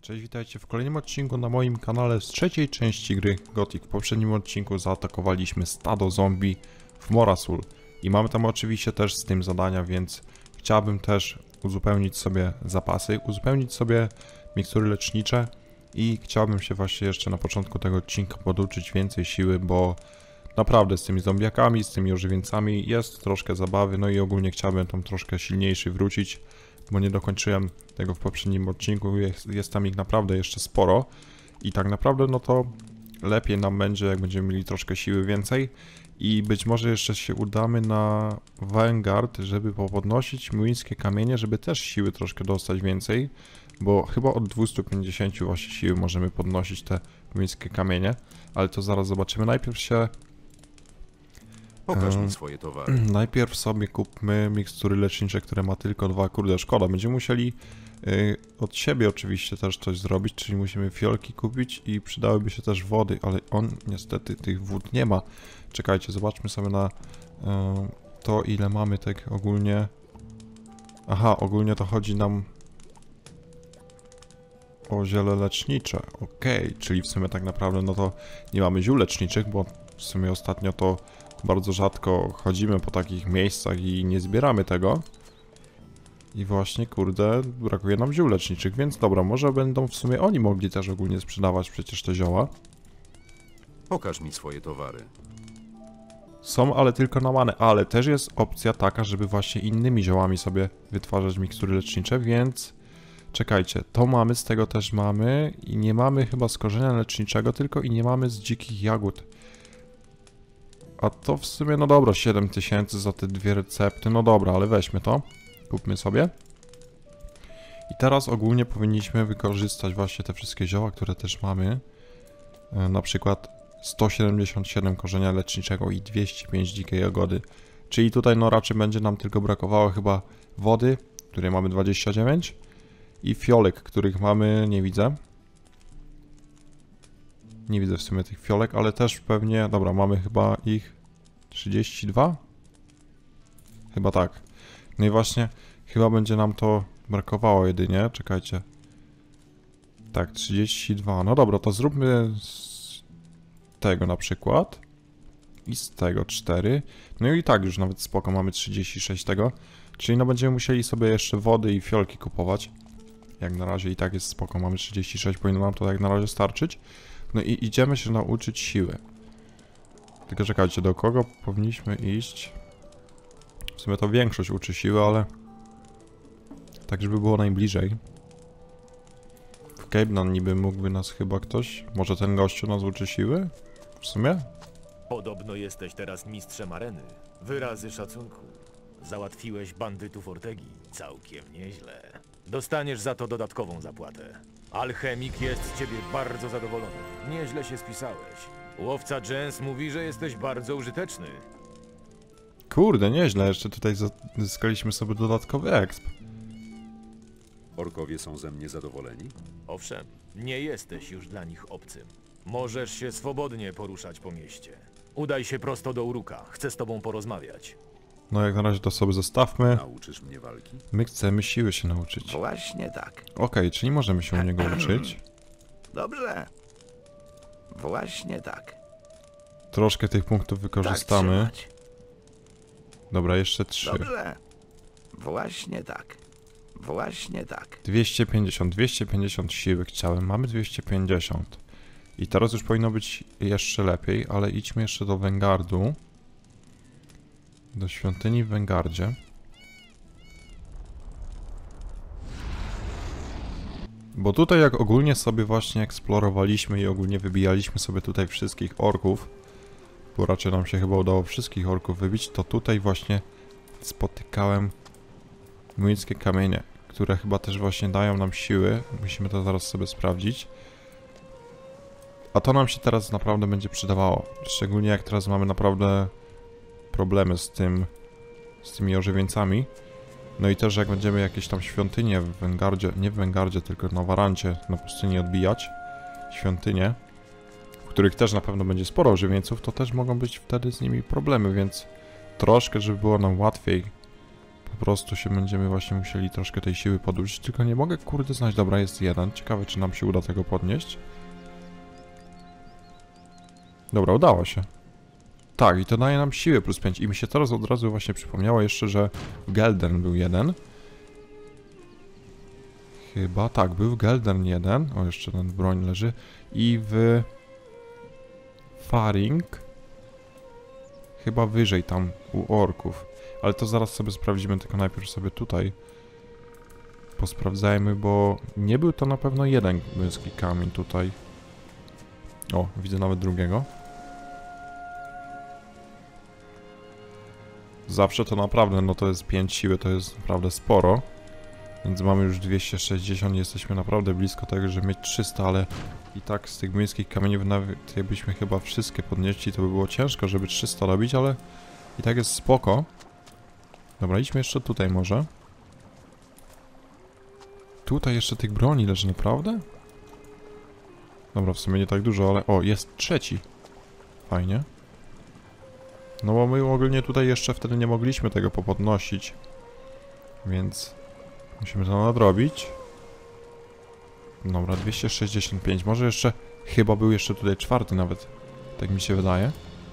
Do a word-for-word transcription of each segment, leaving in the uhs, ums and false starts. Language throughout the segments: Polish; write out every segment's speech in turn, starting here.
Cześć, witajcie w kolejnym odcinku na moim kanale z trzeciej części gry Gothic. W poprzednim odcinku zaatakowaliśmy stado zombie w Morasul i mamy tam oczywiście też z tym zadania, więc chciałbym też uzupełnić sobie zapasy, uzupełnić sobie mikstury lecznicze i chciałbym się właśnie jeszcze na początku tego odcinka poduczyć więcej siły, bo naprawdę z tymi zombiakami, z tymi ożywieńcami jest troszkę zabawy, no i ogólnie chciałbym tam troszkę silniejszy wrócić, bo nie dokończyłem tego w poprzednim odcinku, jest, jest tam ich naprawdę jeszcze sporo i tak naprawdę no to lepiej nam będzie, jak będziemy mieli troszkę siły więcej i być może jeszcze się udamy na Vanguard, żeby popodnosić młyńskie kamienie, żeby też siły troszkę dostać więcej, bo chyba od dwieście pięćdziesiąt właśnie siły możemy podnosić te młyńskie kamienie, ale to zaraz zobaczymy. Najpierw się Pokaż mi swoje towary. Najpierw sobie kupmy mikstury lecznicze, które ma tylko dwa. Kurde, szkoda. Będziemy musieli y, od siebie oczywiście też coś zrobić, czyli musimy fiolki kupić i przydałyby się też wody, ale on niestety tych wód nie ma. Czekajcie, zobaczmy sobie na y, to, ile mamy tak ogólnie. Aha, ogólnie to chodzi nam o ziele lecznicze. Okej, okay, czyli w sumie tak naprawdę no to nie mamy ziół leczniczych, bo w sumie ostatnio to bardzo rzadko chodzimy po takich miejscach i nie zbieramy tego. I właśnie, kurde, brakuje nam ziół leczniczych, więc dobra, może będą w sumie oni mogli też ogólnie sprzedawać przecież te zioła. Pokaż mi swoje towary. Są, ale tylko na manę, ale też jest opcja taka, żeby właśnie innymi ziołami sobie wytwarzać mikstury lecznicze, więc czekajcie, to mamy, z tego też mamy i nie mamy chyba z korzenia leczniczego, tylko i nie mamy z dzikich jagód. A to w sumie, no dobra, siedem tysięcy za te dwie recepty, no dobra, ale weźmy to, kupmy sobie. I teraz ogólnie powinniśmy wykorzystać właśnie te wszystkie zioła, które też mamy. E, na przykład sto siedemdziesiąt siedem korzenia leczniczego i dwieście pięć dzikiej jagody. Czyli tutaj no raczej będzie nam tylko brakowało chyba wody, której mamy dwadzieścia dziewięć. I fiolek, których mamy, nie widzę. Nie widzę w sumie tych fiolek, ale też pewnie, dobra, mamy chyba ich trzydzieści dwa? Chyba tak. No i właśnie, chyba będzie nam to brakowało jedynie, czekajcie. Tak, trzydzieści dwa, no dobra, to zróbmy z tego na przykład. I z tego cztery. No i tak już nawet spoko, mamy trzydzieści sześć tego. Czyli no będziemy musieli sobie jeszcze wody i fiolki kupować. Jak na razie i tak jest spoko, mamy trzydzieści sześć, powinno nam to jak na razie starczyć. No i idziemy się nauczyć siły. Tylko czekajcie, do kogo powinniśmy iść? W sumie to większość uczy siły, ale tak, żeby było najbliżej. W Cape niby mógłby nas chyba ktoś. Może ten gościu nas uczy siły? W sumie? Podobno jesteś teraz mistrzem areny. Wyrazy szacunku. Załatwiłeś bandytów Ortegi. Całkiem nieźle. Dostaniesz za to dodatkową zapłatę. Alchemik jest z ciebie bardzo zadowolony. Nieźle się spisałeś. Łowca Jens mówi, że jesteś bardzo użyteczny. Kurde, nieźle. Jeszcze tutaj zyskaliśmy sobie dodatkowy exp. Orkowie są ze mnie zadowoleni? Owszem, nie jesteś już dla nich obcym. Możesz się swobodnie poruszać po mieście. Udaj się prosto do Uruka. Chcę z tobą porozmawiać. No jak na razie to sobie zostawmy. Nauczysz mnie walki? My chcemy siły się nauczyć. Właśnie tak. Okej, okay, czyli możemy się u niego uczyć. Dobrze. Właśnie tak. Troszkę tych punktów wykorzystamy. Tak trzymać. Dobra, jeszcze trzy. Dobrze. Właśnie tak. Właśnie tak. dwieście pięćdziesiąt, dwieście pięćdziesiąt siły chciałem. Mamy dwieście pięćdziesiąt. I teraz już powinno być jeszcze lepiej, ale idźmy jeszcze do Vanguardu. Do świątyni w Vanguardzie. Bo tutaj jak ogólnie sobie właśnie eksplorowaliśmy i ogólnie wybijaliśmy sobie tutaj wszystkich orków, bo raczej nam się chyba udało wszystkich orków wybić, to tutaj właśnie spotykałem młyńskie kamienie, które chyba też właśnie dają nam siły. Musimy to zaraz sobie sprawdzić. A to nam się teraz naprawdę będzie przydawało. Szczególnie jak teraz mamy naprawdę problemy z tym, z tymi ożywieńcami. No i też jak będziemy jakieś tam świątynie w Vanguardzie, nie w Vanguardzie, tylko na Warancie, na pustyni odbijać świątynie, w których też na pewno będzie sporo ożywieńców, to też mogą być wtedy z nimi problemy, więc troszkę, żeby było nam łatwiej Po prostu się będziemy właśnie musieli troszkę tej siły podłużyć, tylko nie mogę kurde znaleźć. Dobra, jest jeden. Ciekawe, czy nam się uda tego podnieść. Dobra, udało się. Tak, i to daje nam siłę plus pięć. I mi się teraz od razu właśnie przypomniało jeszcze, że w Geldern był jeden. Chyba tak, był w Geldern jeden. O, jeszcze ten broń leży. I w Faring. Chyba wyżej tam u orków. Ale to zaraz sobie sprawdzimy, tylko najpierw sobie tutaj posprawdzajmy, bo nie był to na pewno jeden męski kamień tutaj. O, widzę nawet drugiego. Zawsze to naprawdę, no to jest pięć siły, to jest naprawdę sporo. Więc mamy już dwieście sześćdziesiąt, jesteśmy naprawdę blisko tego, żeby mieć trzysta, ale i tak z tych młyńskich kamieni nawet jakbyśmy chyba wszystkie podnieśli, to by było ciężko, żeby trzysta robić, ale i tak jest spoko. Dobra, idźmy jeszcze tutaj może. Tutaj jeszcze tych broni leży, naprawdę? Dobra, w sumie nie tak dużo, ale o, jest trzeci. Fajnie. No bo my ogólnie tutaj jeszcze wtedy nie mogliśmy tego popodnosić. Więc musimy to nadrobić. Dobra, dwieście sześćdziesiąt pięć. Może jeszcze, chyba był jeszcze tutaj czwarty nawet. Tak mi się wydaje.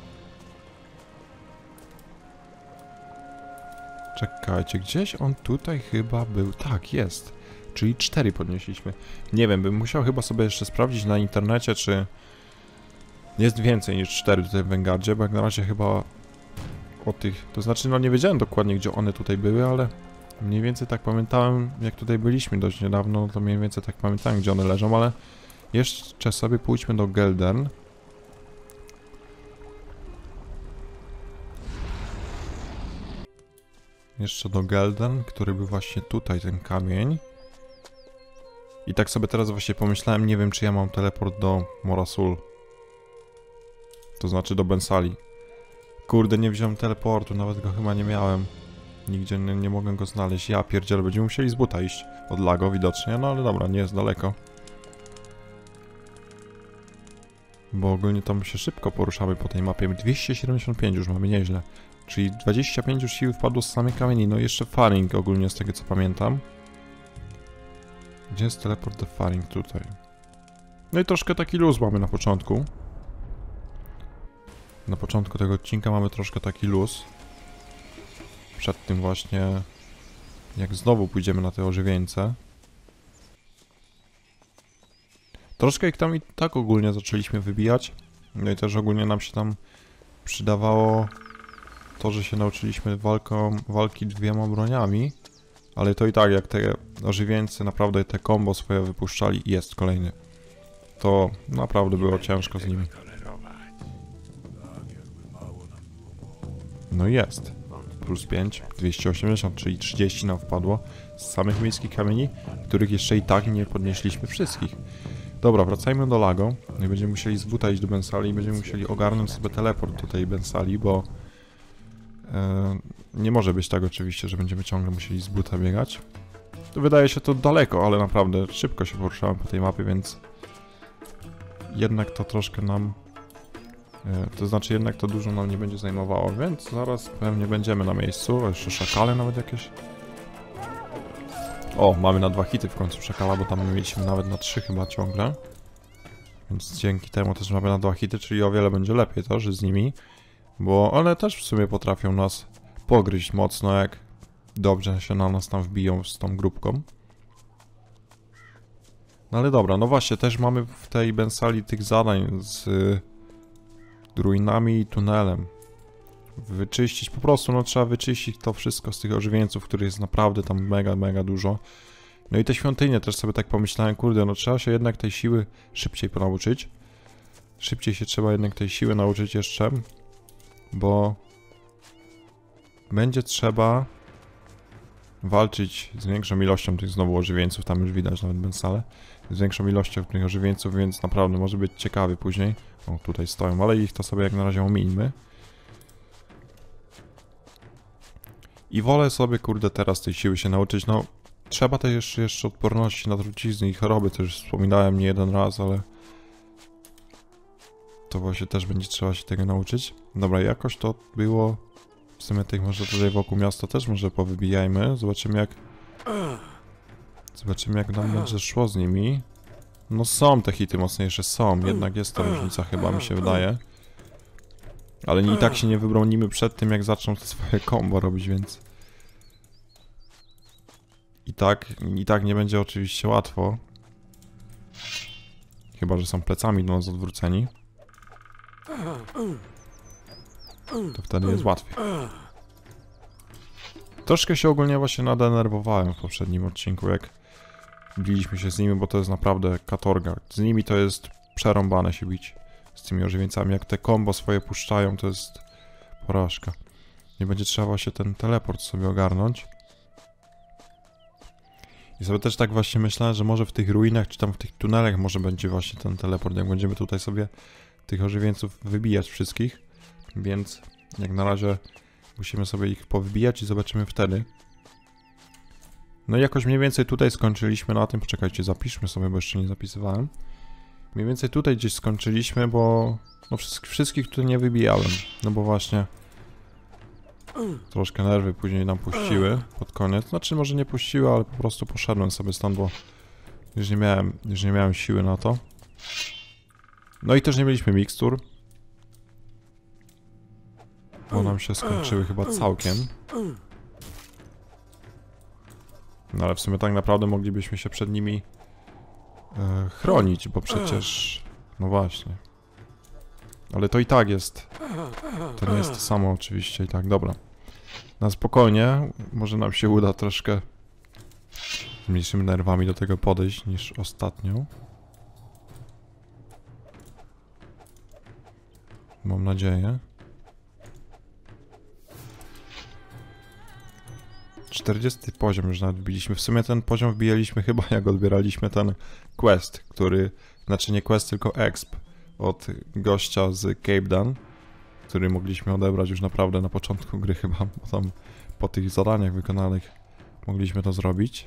Czekajcie, gdzieś on tutaj chyba był. Tak, jest. Czyli cztery podnieśliśmy. Nie wiem, bym musiał chyba sobie jeszcze sprawdzić na internecie, czy jest więcej niż cztery tutaj w Vanguardzie, bo jak na razie chyba o tych... To znaczy, no nie wiedziałem dokładnie, gdzie one tutaj były, ale mniej więcej tak pamiętałem, jak tutaj byliśmy dość niedawno, no to mniej więcej tak pamiętałem, gdzie one leżą, ale jeszcze sobie pójdźmy do Geldern. Jeszcze do Geldern, który był właśnie tutaj, ten kamień. I tak sobie teraz właśnie pomyślałem, nie wiem, czy ja mam teleport do Mora Sul. To znaczy do Bensali. Kurde, nie wziąłem teleportu, nawet go chyba nie miałem. Nigdzie nie, nie mogę go znaleźć. Ja pierdzielę, będziemy musieli z buta iść. Od Lago widocznie, no ale dobra, nie jest daleko. Bo ogólnie tam się szybko poruszamy po tej mapie. dwieście siedemdziesiąt pięć już mamy, nieźle. Czyli dwadzieścia pięć już siły wpadło z samej kamieni. No i jeszcze Faring ogólnie z tego co pamiętam. Gdzie jest teleport do Faring? Tutaj. No i troszkę taki luz mamy na początku. Na początku tego odcinka mamy troszkę taki luz. Przed tym właśnie, jak znowu pójdziemy na te ożywieńce. Troszkę ich tam i tak ogólnie zaczęliśmy wybijać. No i też ogólnie nam się tam przydawało to, że się nauczyliśmy walką, walki dwiema broniami. Ale to i tak, jak te ożywieńcy naprawdę te combo swoje wypuszczali, jest kolejny. To naprawdę było ciężko z nimi. No jest. Plus pięć, dwieście osiemdziesiąt, czyli trzydzieści nam wpadło z samych miejskich kamieni, których jeszcze i tak nie podnieśliśmy wszystkich. Dobra, wracajmy do Lago. No i będziemy musieli z buta iść do Bensali i będziemy musieli ogarnąć sobie teleport do tej Bensali, bo e, nie może być tak oczywiście, że będziemy ciągle musieli z buta biegać. To wydaje się to daleko, ale naprawdę szybko się poruszałem po tej mapie, więc jednak to troszkę nam... To znaczy jednak to dużo nam nie będzie zajmowało, więc zaraz pewnie będziemy na miejscu. O, jeszcze szakale nawet jakieś. O, mamy na dwa hity w końcu szakala, bo tam mieliśmy nawet na trzy chyba ciągle. Więc dzięki temu też mamy na dwa hity, czyli o wiele będzie lepiej to, że z nimi. Bo one też w sumie potrafią nas pogryźć mocno, jak dobrze się na nas tam wbiją z tą grupką. No ale dobra, no właśnie, też mamy w tej Bensali tych zadań z... ruinami i tunelem. Wyczyścić, po prostu no trzeba wyczyścić to wszystko z tych ożywieńców, których jest naprawdę tam mega, mega dużo. No i te świątynie też sobie tak pomyślałem, kurde, no trzeba się jednak tej siły szybciej ponauczyć. Szybciej się trzeba jednak tej siły nauczyć jeszcze, bo będzie trzeba walczyć z większą ilością tych znowu ożywieńców, tam już widać nawet Bensale, z większą ilością tych ożywieńców, więc naprawdę może być ciekawy później. O, tutaj stoją, ale ich to sobie jak na razie omińmy. I wolę sobie, kurde, teraz tej siły się nauczyć, no trzeba też jeszcze, jeszcze odporności na trucizny i choroby, to już wspominałem nie jeden raz, ale to właśnie też będzie trzeba się tego nauczyć. Dobra, jakoś to było W sumie tych może tutaj wokół miasta też może powybijajmy. Zobaczymy jak... Zobaczymy jak nam będzie szło z nimi. No są te hity mocniejsze, są. Jednak jest to różnica chyba, mi się wydaje. Ale i tak się nie wybronimy przed tym, jak zaczną te swoje combo robić, więc... I tak, i tak nie będzie oczywiście łatwo. Chyba że są plecami do nas odwróceni. To wtedy jest łatwiej. Troszkę się ogólnie właśnie nadenerwowałem w poprzednim odcinku, jak biliśmy się z nimi, bo to jest naprawdę katorga. Z nimi to jest przerąbane się bić. Z tymi ożywieńcami. Jak te combo swoje puszczają, to jest porażka. Nie będzie trzeba właśnie ten teleport sobie ogarnąć. I sobie też tak właśnie myślałem, że może w tych ruinach, czy tam w tych tunelach może będzie właśnie ten teleport, jak będziemy tutaj sobie tych ożywieńców wybijać wszystkich. Więc jak na razie musimy sobie ich powybijać i zobaczymy wtedy. No i jakoś mniej więcej tutaj skończyliśmy na tym. Poczekajcie, zapiszmy sobie, bo jeszcze nie zapisywałem. Mniej więcej tutaj gdzieś skończyliśmy, bo no wszystkich tutaj nie wybijałem. No bo właśnie troszkę nerwy później nam puściły pod koniec. Znaczy może nie puściły, ale po prostu poszedłem sobie stąd, bo już nie miałem, już nie miałem siły na to. No i też nie mieliśmy mikstur. Bo nam się skończyły chyba całkiem. No ale w sumie tak naprawdę moglibyśmy się przed nimi e, chronić, bo przecież... No właśnie. Ale to i tak jest... To nie jest to samo oczywiście i tak, dobra. Na spokojnie, może nam się uda troszkę z mniejszymi nerwami do tego podejść niż ostatnio. Mam nadzieję. czterdziesty poziom już nawet wbiliśmy. W sumie ten poziom wbijaliśmy chyba jak odbieraliśmy ten quest, który... Znaczy nie quest, tylko exp od gościa z Cape Dan, który mogliśmy odebrać już naprawdę na początku gry chyba, bo tam po tych zadaniach wykonanych mogliśmy to zrobić.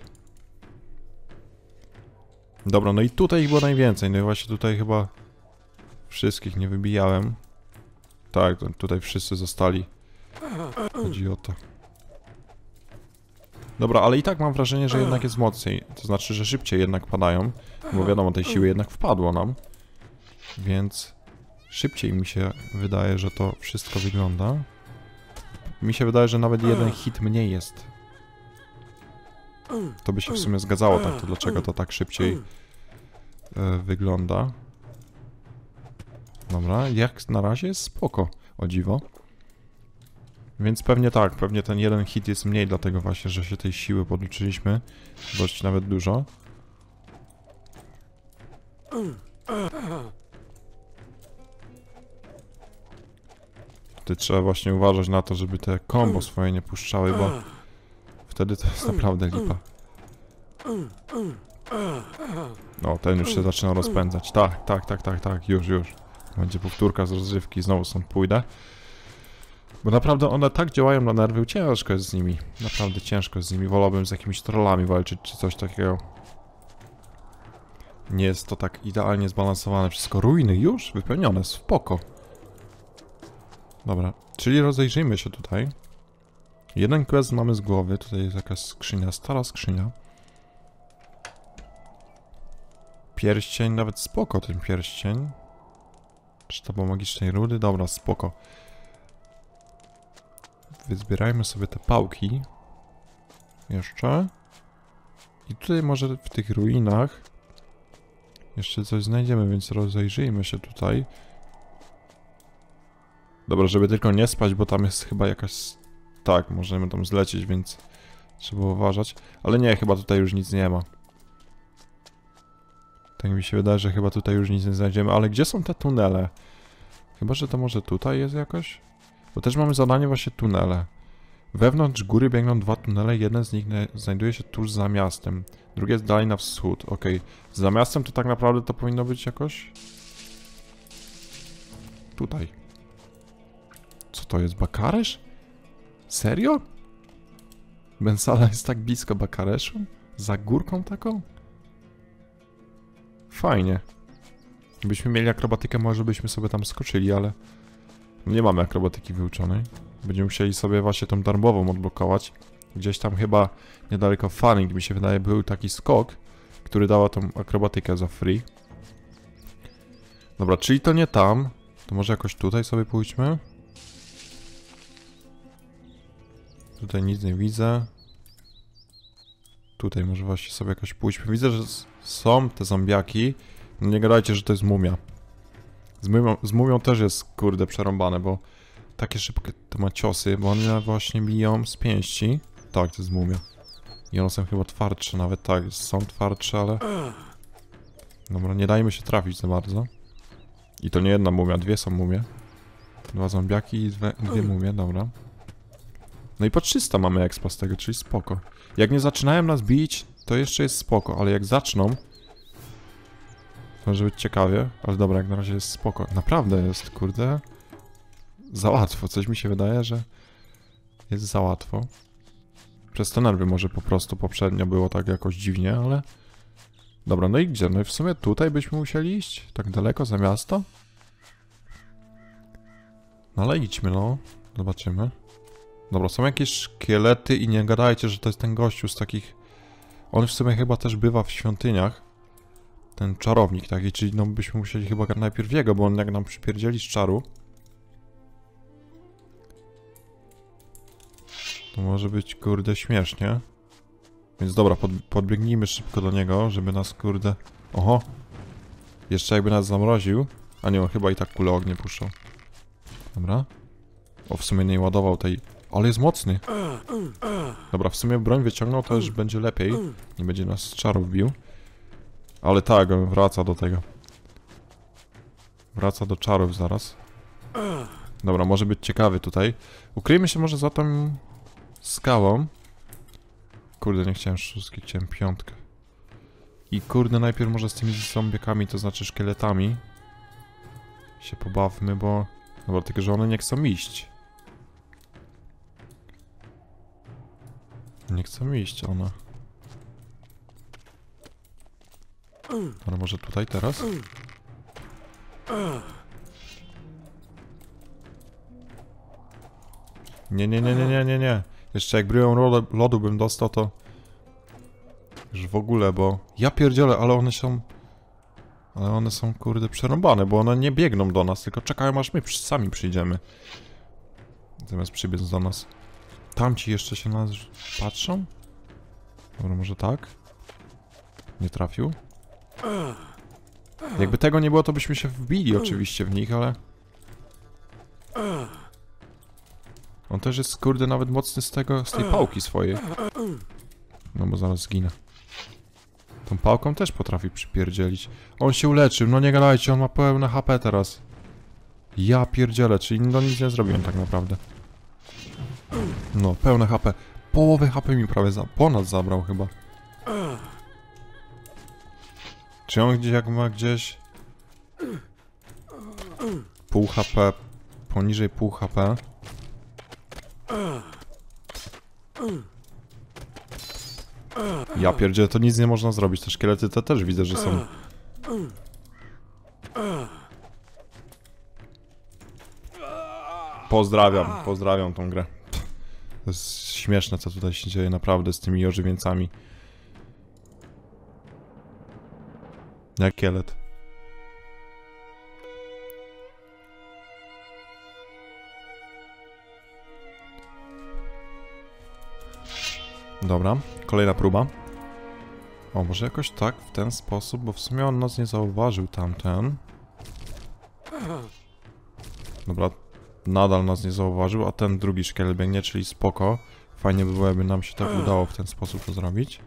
Dobra, no i tutaj ich było najwięcej, no i właśnie tutaj chyba wszystkich nie wybijałem. Tak, tutaj wszyscy zostali. Chodzi o to. Dobra, ale i tak mam wrażenie, że jednak jest mocniej. To znaczy, że szybciej jednak padają. Bo wiadomo, tej siły jednak wpadło nam. Więc szybciej mi się wydaje, że to wszystko wygląda. Mi się wydaje, że nawet jeden hit mniej jest. To by się w sumie zgadzało tak, to dlaczego to tak szybciej e, wygląda. Dobra, jak na razie jest spoko, o dziwo. Więc pewnie tak, pewnie ten jeden hit jest mniej, dlatego właśnie, że się tej siły poduczyliśmy. Dość nawet dużo. Tutaj trzeba właśnie uważać na to, żeby te combo swoje nie puszczały, bo wtedy to jest naprawdę lipa. No, ten już się zaczyna rozpędzać. Tak, tak, tak, tak, tak, już, już. Będzie powtórka z rozrywki, znowu stąd pójdę. Bo naprawdę one tak działają na nerwy, ciężko jest z nimi. Naprawdę ciężko jest z nimi. Wolałbym z jakimiś trollami walczyć, czy coś takiego. Nie jest to tak idealnie zbalansowane. Wszystko ruiny już wypełnione, spoko. Dobra, czyli rozejrzyjmy się tutaj. Jeden quest mamy z głowy, tutaj jest jakaś skrzynia, stara skrzynia. Pierścień, nawet spoko ten pierścień. Sztaba magicznej rudy, dobra, spoko. Wyzbierajmy sobie te pałki. Jeszcze. I tutaj może w tych ruinach jeszcze coś znajdziemy, więc rozejrzyjmy się tutaj. Dobra, żeby tylko nie spać, bo tam jest chyba jakaś... Tak, możemy tam zlecieć, więc trzeba uważać. Ale nie, chyba tutaj już nic nie ma. Tak mi się wydaje, że chyba tutaj już nic nie znajdziemy. Ale gdzie są te tunele? Chyba, że to może tutaj jest jakoś? Bo też mamy zadanie właśnie tunele. Wewnątrz góry biegną dwa tunele, jeden z nich znajduje się tuż za miastem. Drugi jest dalej na wschód, okej. Okay. Za miastem to tak naprawdę to powinno być jakoś... Tutaj. Co to jest, Bakaresz? Serio? Bensala jest tak blisko Bakareszu? Za górką taką? Fajnie. Gdybyśmy mieli akrobatykę, może byśmy sobie tam skoczyli, ale... Nie mamy akrobatyki wyuczonej. Będziemy musieli sobie właśnie tą darmową odblokować. Gdzieś tam chyba niedaleko Fanning, mi się wydaje, był taki skok, który dała tą akrobatykę za free. Dobra, czyli to nie tam. To może jakoś tutaj sobie pójdźmy. Tutaj nic nie widzę. Tutaj może właśnie sobie jakoś pójdźmy. Widzę, że są te zombiaki. No nie gadajcie, że to jest mumia. Z mumią, z mumią też jest, kurde, przerąbane, bo takie szybkie to ma ciosy, bo one właśnie biją z pięści. Tak, to jest mumia. I one są chyba twardsze, nawet tak, są twardsze, ale... Dobra, nie dajmy się trafić za bardzo. I to nie jedna mumia, dwie są mumie. Dwa zombiaki i dwie, dwie mumie, dobra. No i po trzysta mamy expa z tego, czyli spoko. Jak nie zaczynają nas bić, to jeszcze jest spoko, ale jak zaczną... To może być ciekawie, ale dobra, jak na razie jest spoko. Naprawdę jest, kurde... Za łatwo, coś mi się wydaje, że... Jest za łatwo. Przez te nerwy może po prostu poprzednio było tak jakoś dziwnie, ale... Dobra, no i gdzie? No i w sumie tutaj byśmy musieli iść? Tak daleko, za miasto? No ale idźmy, no. Zobaczymy. Dobra, są jakieś szkielety i nie gadajcie, że to jest ten gościu z takich... On w sumie chyba też bywa w świątyniach. Ten czarownik taki, czyli no byśmy musieli chyba najpierw jego, bo on jak nam przypierdzieli z czaru... To może być, kurde, śmiesznie. Więc dobra, pod, podbiegnijmy szybko do niego, żeby nas, kurde... Oho! Jeszcze jakby nas zamroził. A nie, on chyba i tak kulę ognie puszczał. Dobra. O, w sumie nie ładował tej... Ale jest mocny! Dobra, w sumie broń wyciągnął, to już będzie lepiej. Nie będzie nas z czarów bił. Ale tak, on wraca do tego. Wraca do czarów zaraz. Dobra, może być ciekawy tutaj. Ukryjmy się może za tą skałą. Kurde, nie chciałem szóstki, chciałem piątkę. I kurde, najpierw może z tymi zombiekami, to znaczy szkieletami się pobawmy, bo... Dobra, tylko że one nie chcą iść. Nie chcą iść one. Ale może tutaj teraz? Nie, nie, nie, nie, nie, nie, nie. Jeszcze jak bryłą lodu, lodu bym dostał, to... Już w ogóle, bo... Ja pierdzielę, ale one są... Ale one są, kurde, przerąbane, bo one nie biegną do nas, tylko czekają, aż my przy, sami przyjdziemy. Zamiast przybiec do nas. Tamci jeszcze się na nas patrzą? Dobra, może tak? Nie trafił? Jakby tego nie było, to byśmy się wbili oczywiście w nich, ale... On też jest, kurde, nawet mocny z tego, z tej pałki swojej. No bo zaraz zginę. Tą pałką też potrafi przypierdzielić. On się uleczył, no nie gadajcie, on ma pełne H P teraz. Ja pierdzielę, czyli no nic nie zrobiłem tak naprawdę. No, pełne H P. Połowę H P mi prawie za... ponad zabrał chyba. Czy on gdzieś, jak ma gdzieś... Pół H P... Poniżej pół H P... Ja pierdzielę, to nic nie można zrobić. Te szkielety te też widzę, że są... Pozdrawiam, pozdrawiam tą grę. To jest śmieszne, co tutaj się dzieje naprawdę z tymi ożywieńcami. Jak kielet. Dobra, kolejna próba. O, może jakoś tak, w ten sposób, bo w sumie on nas nie zauważył tamten. Dobra, nadal nas nie zauważył, a ten drugi szkielet biegnie, czyli spoko. Fajnie by było, jakby nam się tak udało w ten sposób to zrobić.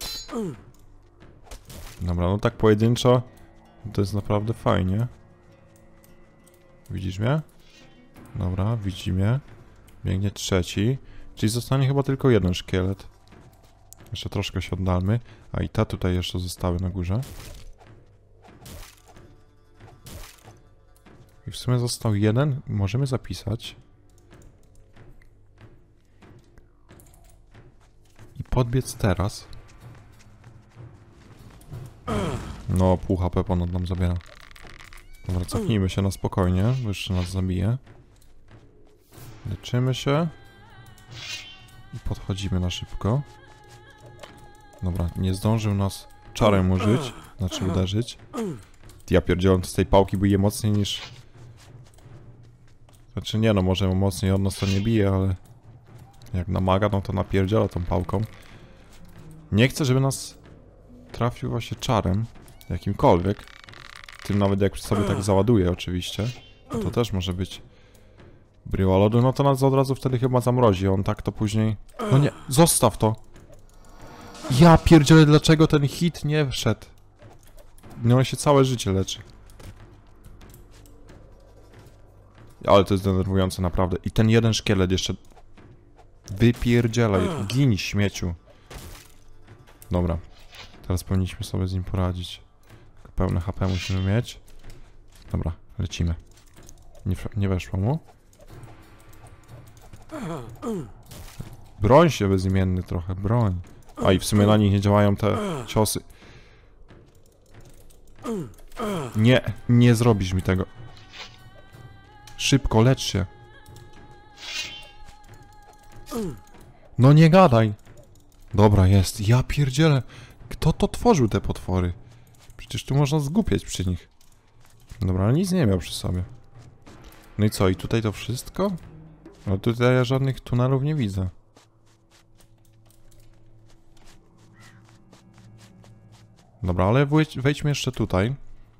Dobra, no tak pojedynczo to jest naprawdę fajnie. Widzisz mnie? Dobra, widzi mnie. Biegnie trzeci. Czyli zostanie chyba tylko jeden szkielet. Jeszcze troszkę się oddalmy. A i te tutaj jeszcze zostały na górze. I w sumie został jeden. Możemy zapisać. I podbiec teraz. No, pół H P ponad nam zabiera. Dobra, cofnijmy się na spokojnie, bo jeszcze nas zabije. Leczymy się. I podchodzimy na szybko. Dobra, nie zdążył nas czarem użyć, znaczy uderzyć. Ja pierdzielę, z tej pałki bije mocniej niż... Znaczy nie no, może mocniej od nas to nie bije, ale... Jak namaga, no to napierdziela tą pałką. Nie chcę, żeby nas trafił właśnie czarem, jakimkolwiek. Tym nawet jak sobie tak załaduje oczywiście. No to też może być bryła lodu, no to nas od razu wtedy chyba zamrozi, on tak to później... No nie, zostaw to! Ja pierdzielę, dlaczego ten hit nie wszedł? No on się całe życie leczy. Ale to jest denerwujące naprawdę. I ten jeden szkielet jeszcze... Wypierdzielaj, gin śmieciu. Dobra. Teraz powinniśmy sobie z nim poradzić. Tylko pełne H P musimy mieć. Dobra, lecimy. Nie, nie weszło mu? Broń się bezimienny trochę, broń. A i w sumie na nich nie działają te ciosy. Nie, nie zrobisz mi tego. Szybko, lecz się. No nie gadaj. Dobra, jest. Ja pierdzielę. Kto to tworzył te potwory? Przecież tu można zgłupieć przy nich. Dobra, ale nic nie miał przy sobie. No i co? I tutaj to wszystko? No tutaj ja żadnych tunelów nie widzę. Dobra, ale wejdźmy jeszcze tutaj.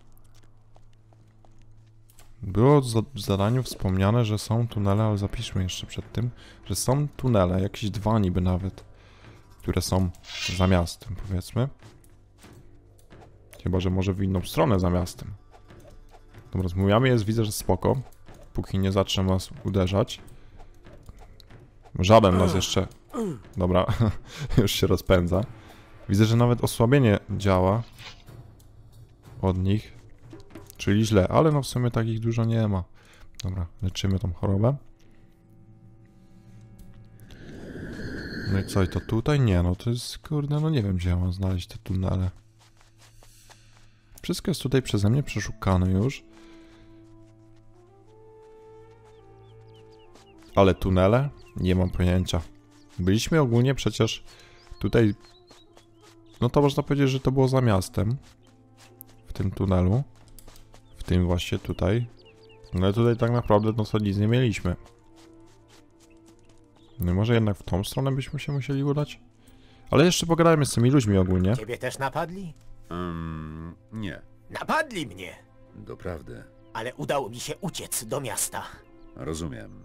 Było w zadaniu wspomniane, że są tunele, ale zapiszmy jeszcze przed tym, że są tunele, jakieś dwa niby nawet, które są za miastem, powiedzmy. Chyba że może w inną stronę za miastem. Dobra, z mujami jest, widzę, że spoko. Póki nie zacznie nas uderzać. Żaden nas jeszcze... Dobra, już się rozpędza. Widzę, że nawet osłabienie działa od nich. Czyli źle, ale no w sumie takich dużo nie ma. Dobra, leczymy tą chorobę. No i co, i to tutaj? Nie, no to jest, kurde, no nie wiem, gdzie ja mam znaleźć te tunele. Wszystko jest tutaj przeze mnie przeszukane już. Ale tunele? Nie mam pojęcia. Byliśmy ogólnie przecież tutaj... No to można powiedzieć, że to było za miastem. W tym tunelu. W tym właśnie tutaj. No ale tutaj tak naprawdę no to nic nie mieliśmy. No może jednak w tą stronę byśmy się musieli udać? Ale jeszcze pogadajmy z tymi ludźmi ogólnie. Ciebie też napadli? Um, nie. Napadli mnie, Doprawdy. ale udało mi się uciec do miasta. Rozumiem.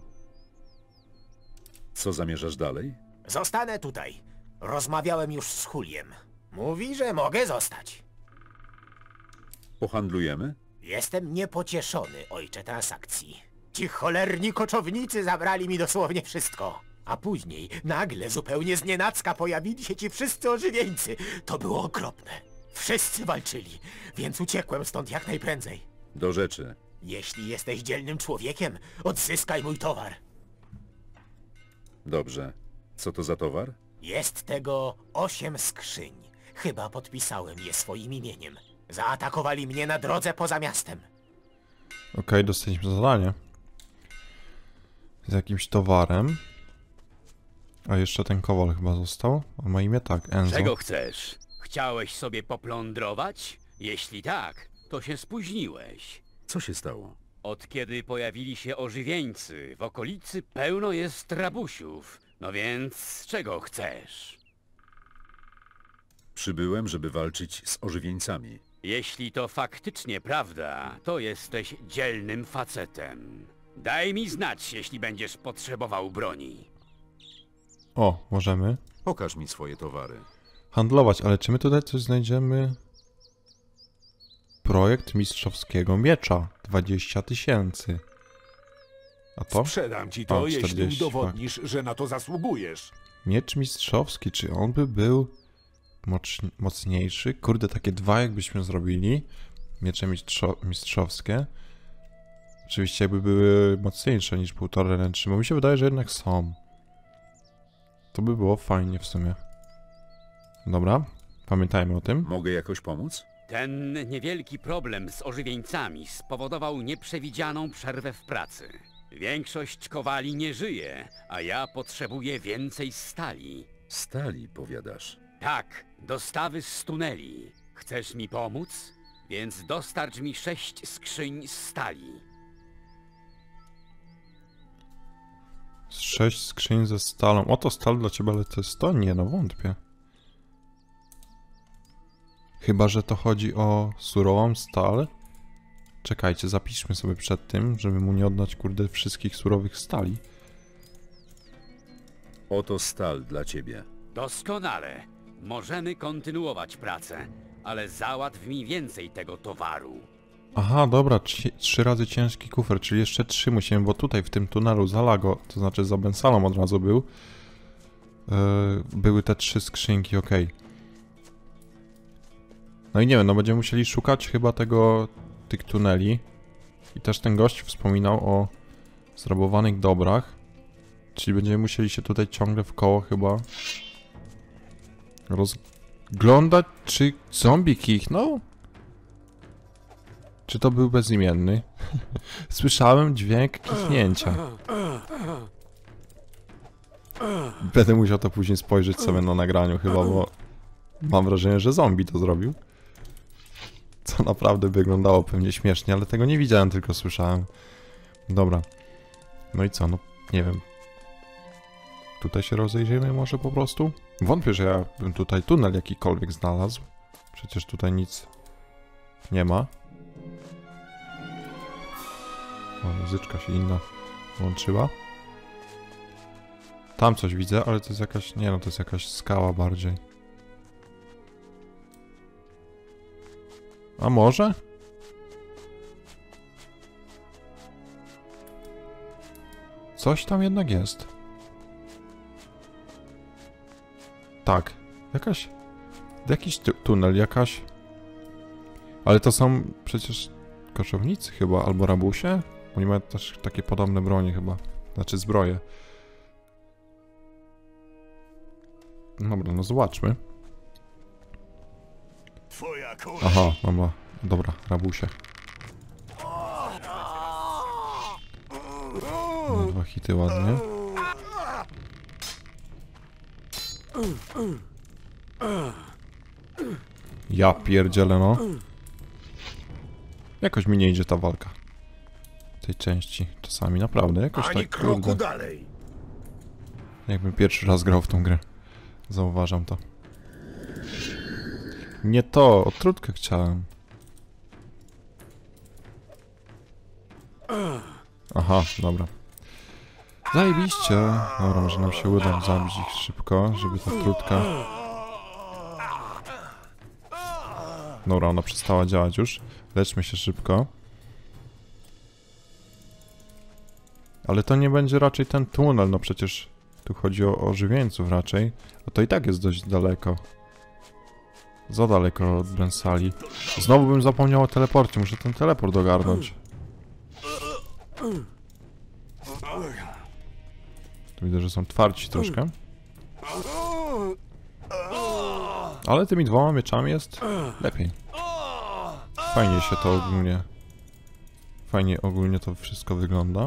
Co zamierzasz dalej? Zostanę tutaj. Rozmawiałem już z Huliem. Mówi, że mogę zostać. Pohandlujemy? Jestem niepocieszony, ojcze transakcji. Ci cholerni koczownicy zabrali mi dosłownie wszystko. A później, nagle, zupełnie znienacka pojawili się ci wszyscy ożywieńcy. To było okropne. Wszyscy walczyli, więc uciekłem stąd jak najprędzej. Do rzeczy. Jeśli jesteś dzielnym człowiekiem, odzyskaj mój towar. Dobrze. Co to za towar? Jest tego osiem skrzyń. Chyba podpisałem je swoim imieniem. Zaatakowali mnie na drodze poza miastem. Okej, okay, dostaliśmy zadanie. Z jakimś towarem. A jeszcze ten kowal chyba został. On ma imię tak, Enzo. Czego chcesz? Chciałeś sobie poplądrować? Jeśli tak, to się spóźniłeś. Co się stało? Od kiedy pojawili się ożywieńcy, w okolicy pełno jest rabusiów. No więc, czego chcesz? Przybyłem, żeby walczyć z ożywieńcami. Jeśli to faktycznie prawda, to jesteś dzielnym facetem. Daj mi znać, jeśli będziesz potrzebował broni. O, możemy Pokaż mi swoje towary. handlować, ale czy my tutaj coś znajdziemy? Projekt mistrzowskiego miecza. dwadzieścia tysięcy. A to? Sprzedam ci to, O, jeśli czterdzieści, udowodnisz, że na to zasługujesz. Miecz mistrzowski, czy on by był moc- mocniejszy? Kurde, takie dwa jakbyśmy zrobili. Miecze mistrzo mistrzowskie. Oczywiście jakby były mocniejsze niż półtorej ręczne, bo mi się wydaje, że jednak są. To by było fajnie w sumie. Dobra, pamiętajmy o tym. Mogę jakoś pomóc? Ten niewielki problem z ożywieńcami spowodował nieprzewidzianą przerwę w pracy. Większość kowali nie żyje, a ja potrzebuję więcej stali. Stali, powiadasz. Tak, dostawy z tuneli. Chcesz mi pomóc? Więc dostarcz mi sześć skrzyń z stali. Sześć skrzyń ze stalą. Oto stal dla ciebie, ale to jest to? Nie, no wątpię. Chyba że to chodzi o surową stal. Czekajcie, zapiszmy sobie przed tym, żeby mu nie oddać, kurde, wszystkich surowych stali. Oto stal dla ciebie. Doskonale. Możemy kontynuować pracę, ale załatw mi więcej tego towaru. Aha, dobra, trzy, trzy razy ciężki kufer, czyli jeszcze trzy musimy, bo tutaj w tym tunelu za Lago, to znaczy za Bensalą od razu był, yy, były te trzy skrzynki, ok. No i nie wiem, no będziemy musieli szukać chyba tego, tych tuneli. I też ten gość wspominał o zrabowanych dobrach, czyli będziemy musieli się tutaj ciągle w koło chyba rozglądać, czy zombie kichnął? Czy to był bezimienny? Słyszałem dźwięk kichnięcia. Będę musiał to później spojrzeć sobie na nagraniu chyba, bo mam wrażenie, że zombie to zrobił. Co naprawdę wyglądało pewnie śmiesznie, ale tego nie widziałem, tylko słyszałem. Dobra. No i co? No nie wiem. Tutaj się rozejrzymy może po prostu? Wątpię, że ja bym tutaj tunel jakikolwiek znalazł. Przecież tutaj nic nie ma. O, muzyczka się inna włączyła. Tam coś widzę, ale to jest jakaś... Nie no, to jest jakaś skała bardziej. A może? Coś tam jednak jest. Tak. Jakaś... Jakiś tu tunel, jakaś... Ale to są przecież koczownicy chyba, albo rabusie? Oni mają też takie podobne bronie chyba. Znaczy zbroje. Dobra, no zobaczmy. Aha, dobra, dobra, rabusie. No, dwa hity ładnie. Ja pierdzielę, no. Jakoś mi nie idzie ta walka. Tej części. Czasami naprawdę, jakoś Ani tak, kroku kurde. dalej. Jakbym pierwszy raz grał w tą grę. Zauważam to. Nie to, odtrutkę chciałem. Aha, dobra. Zajebiście. Dobra, może nam się uda zabić ich szybko, żeby ta trutka... Dobra, ona przestała działać już. Leczmy się szybko. Ale to nie będzie raczej ten tunel, no przecież tu chodzi o, o żywieńców raczej. A to i tak jest dość daleko. Za daleko od Bensali. Znowu bym zapomniał o teleporcie, muszę ten teleport ogarnąć. Tu widzę, że są twardzi troszkę. Ale tymi dwoma mieczami jest lepiej. Fajnie się to ogólnie... Fajnie ogólnie to wszystko wygląda.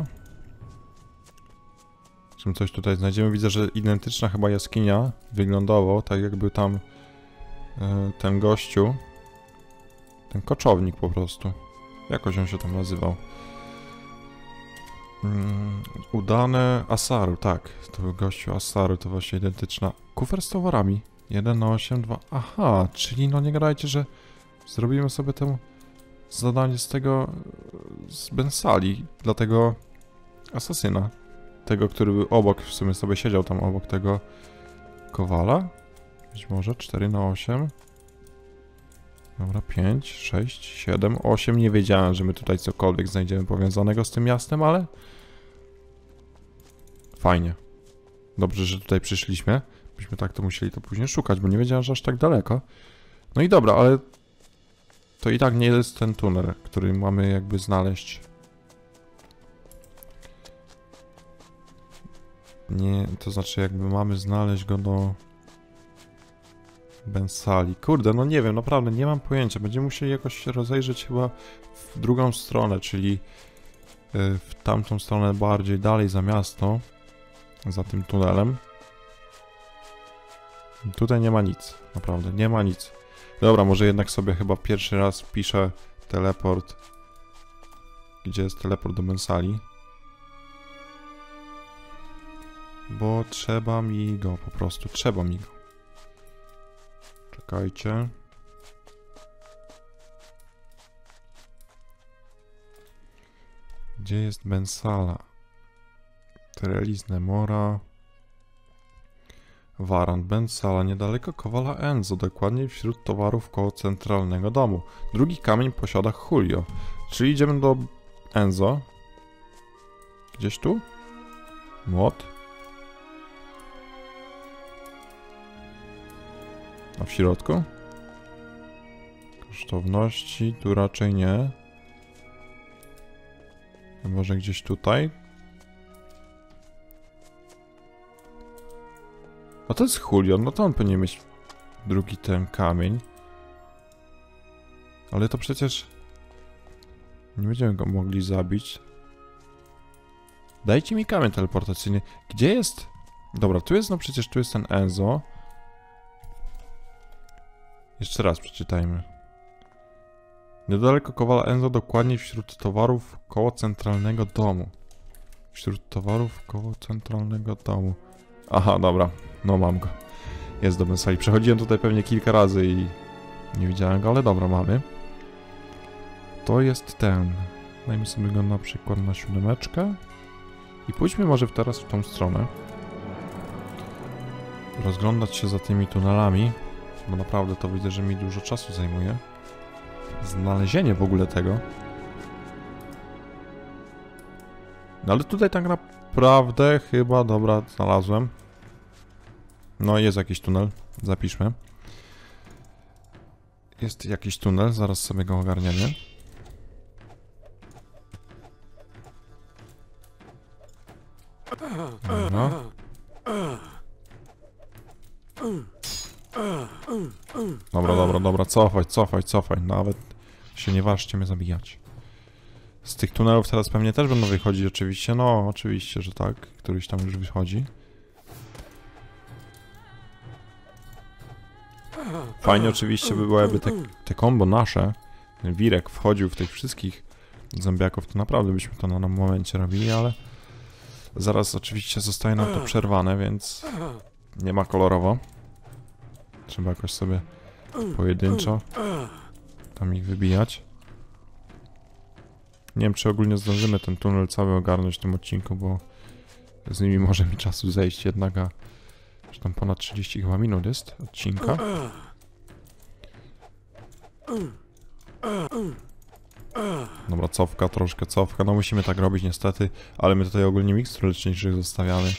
Czym coś tutaj znajdziemy? Widzę, że identyczna chyba jaskinia wyglądało, tak jakby tam yy, ten gościu, ten koczownik po prostu. Jakoś on się tam nazywał. Yy, udane Asaru, tak. To był gościu Asaru, to właśnie identyczna. Kufer z towarami. jeden na osiem, dwa. Aha, czyli no nie grajcie, że zrobimy sobie temu zadanie z tego, z Bensali, dla tego asasyna. Tego, który był obok, w sumie sobie siedział tam obok tego kowala. Być może cztery na osiem. Dobra, pięć, sześć, siedem, osiem. Nie wiedziałem, że my tutaj cokolwiek znajdziemy powiązanego z tym miastem, ale... Fajnie. Dobrze, że tutaj przyszliśmy. Byśmy tak to musieli to później szukać, bo nie wiedziałem, że aż tak daleko. No i dobra, ale... To i tak nie jest ten tunel, który mamy jakby znaleźć. Nie, to znaczy jakby mamy znaleźć go do Bensali. Kurde, no nie wiem, naprawdę nie mam pojęcia. Będziemy musieli jakoś się rozejrzeć chyba w drugą stronę, czyli y, w tamtą stronę bardziej, dalej za miasto, za tym tunelem. Tutaj nie ma nic, naprawdę, nie ma nic. Dobra, może jednak sobie chyba pierwszy raz piszę teleport. Gdzie jest teleport do Mensali? Bo trzeba mi go, po prostu, trzeba mi go. Czekajcie. Gdzie jest Mensala? Trellis Nemora. Warant Mensala, niedaleko Kowala Enzo, dokładnie wśród towarów koło centralnego domu. Drugi kamień posiada Julio. Czyli idziemy do Enzo. Gdzieś tu? Młot. A w środku? Kosztowności, tu raczej nie. Może gdzieś tutaj? A to jest Julio, no to on powinien mieć drugi ten kamień. Ale to przecież... Nie będziemy go mogli zabić. Dajcie mi kamień teleportacyjny. Gdzie jest? Dobra, tu jest, no przecież tu jest ten Enzo. Jeszcze raz przeczytajmy. Niedaleko Kowala Enzo, dokładnie wśród towarów koło centralnego domu. Wśród towarów koło centralnego domu. Aha, dobra. No mam go. Jest do Mensali. Przechodziłem tutaj pewnie kilka razy i nie widziałem go, ale dobra, mamy. To jest ten. Dajmy sobie go na przykład na siódemeczkę. I pójdźmy może teraz w tą stronę. Rozglądać się za tymi tunelami. Bo naprawdę to widzę, że mi dużo czasu zajmuje. Znalezienie w ogóle tego. No ale tutaj tak naprawdę chyba, dobra, znalazłem. No jest jakiś tunel, zapiszmy. Jest jakiś tunel, zaraz sobie go ogarniemy. Dobra. Dobra, dobra, dobra, cofaj, cofaj, cofaj. Nawet się nie ważcie mnie zabijać. Z tych tunelów teraz pewnie też będą wychodzić oczywiście. No, oczywiście, że tak. Któryś tam już wychodzi. Fajnie oczywiście by było, jakby te, te kombo nasze, Wirek wchodził w tych wszystkich zombiaków, to naprawdę byśmy to na, na momencie robili, ale zaraz oczywiście zostaje nam to przerwane, więc nie ma kolorowo. Trzeba jakoś sobie pojedynczo tam ich wybijać. Nie wiem, czy ogólnie zdążymy ten tunel cały ogarnąć w tym odcinku, bo z nimi może mi czasu zejść jednak, a że tam ponad trzydzieści chyba minut jest odcinka. Dobra, cofka, troszkę cofka. No musimy tak robić niestety, ale my tutaj ogólnie mikstur leczniczych zostawiamy.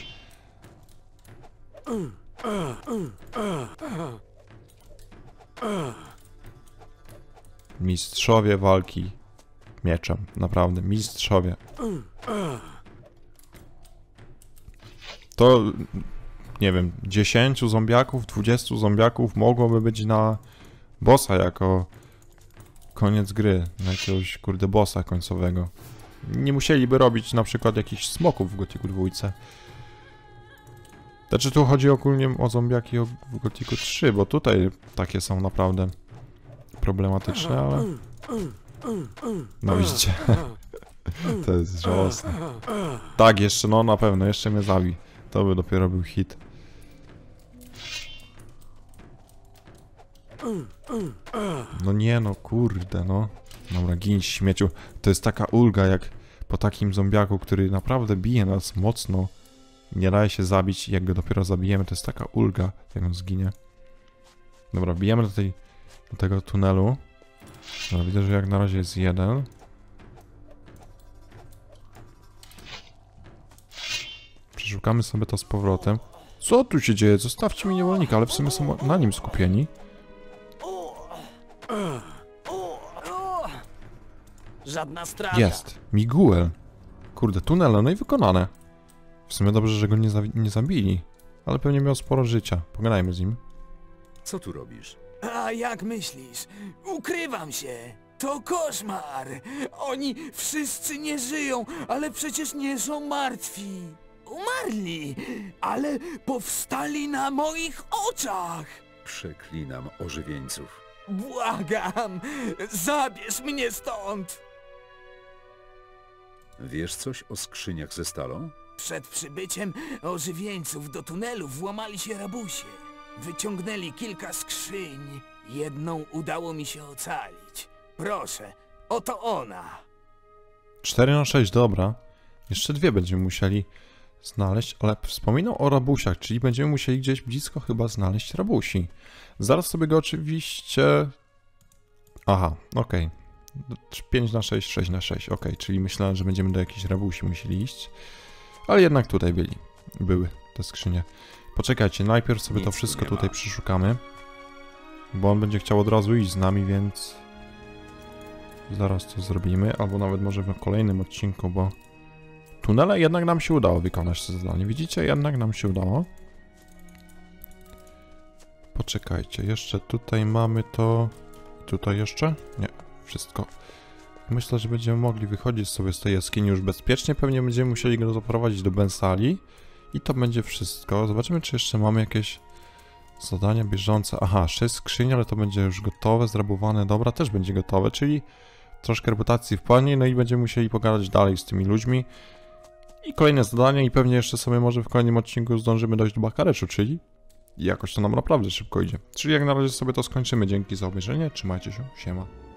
Mistrzowie walki mieczem, naprawdę, mistrzowie. To, nie wiem, dziesięciu zombiaków, dwudziestu zombiaków mogłoby być na bossa jako koniec gry, na jakiegoś, kurde, bossa końcowego. Nie musieliby robić na przykład jakichś smoków w Gothicu dwójce. Znaczy tu chodzi ogólnie o zombiaki w Gothicu trzy, bo tutaj takie są naprawdę problematyczne, ale... No widzicie, to jest żałosne. Tak, jeszcze, no na pewno, jeszcze mnie zabi. To by dopiero był hit. No nie no, kurde no. Dobra, gin śmieciu. To jest taka ulga jak po takim zombiaku, który naprawdę bije nas mocno. Nie daje się zabić, jak go dopiero zabijemy, to jest taka ulga, jak on zginie. Dobra, bijemy do, tej, do tego tunelu. Dobra, widzę, że jak na razie jest jeden. Przeszukamy sobie to z powrotem. Co tu się dzieje? Zostawcie mi niewolnika, ale w sumie są na nim skupieni. Żadna strata. Jest. Miguel. Kurde, tunele, no i wykonane. W sumie dobrze, że go nie, za nie zabili. Ale pewnie miał sporo życia. Pogadajmy z nim. Co tu robisz? A jak myślisz? Ukrywam się. To koszmar! Oni wszyscy nie żyją, ale przecież nie są martwi. Umarli, ale powstali na moich oczach. Przeklinam ożywieńców. Błagam, zabierz mnie stąd! Wiesz coś o skrzyniach ze stalą? Przed przybyciem ożywieńców do tunelu włamali się rabusie. Wyciągnęli kilka skrzyń. Jedną udało mi się ocalić. Proszę, oto ona. cztery na sześć, dobra. Jeszcze dwie będziemy musieli znaleźć, ale wspominał o rabusiach, czyli będziemy musieli gdzieś blisko chyba znaleźć rabusi. Zaraz sobie go oczywiście... Aha, okej. Okay. pięć na sześć, sześć na sześć, okej, okay. Czyli myślałem, że będziemy do jakiejś rabusi musieli iść. Ale jednak tutaj byli. Były te skrzynie. Poczekajcie, najpierw sobie Nic to tu wszystko nie ma. tutaj przeszukamy. Bo on będzie chciał od razu iść z nami, więc... Zaraz to zrobimy, albo nawet może w kolejnym odcinku, bo... Tunele jednak nam się udało wykonać to zadanie. Widzicie? Jednak nam się udało. Poczekajcie, jeszcze tutaj mamy to... Tutaj jeszcze? Nie, wszystko. Myślę, że będziemy mogli wychodzić sobie z tej jaskini już bezpiecznie. Pewnie będziemy musieli go zaprowadzić do Bensali. I to będzie wszystko. Zobaczymy, czy jeszcze mamy jakieś zadania bieżące. Aha, sześć skrzyń, ale to będzie już gotowe, zrabowane. Dobra, też będzie gotowe, czyli troszkę reputacji w planie. No i będziemy musieli pogadać dalej z tymi ludźmi. I kolejne zadanie i pewnie jeszcze sobie może w kolejnym odcinku zdążymy dojść do Bakareczu, czyli jakoś to nam naprawdę szybko idzie. Czyli jak na razie sobie to skończymy. Dzięki za obejrzenie, trzymajcie się, siema.